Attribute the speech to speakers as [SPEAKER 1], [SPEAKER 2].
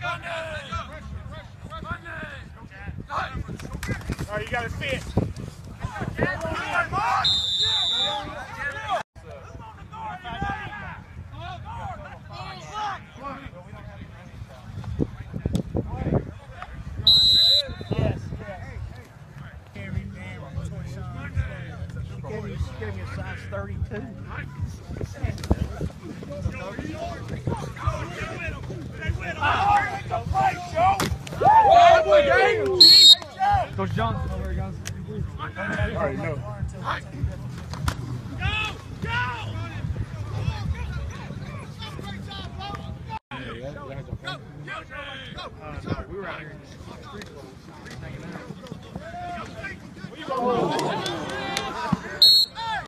[SPEAKER 1] All right, you got to fit.
[SPEAKER 2] Gave me a size 32.
[SPEAKER 3] Coach John, over here, guys.
[SPEAKER 1] All right, no.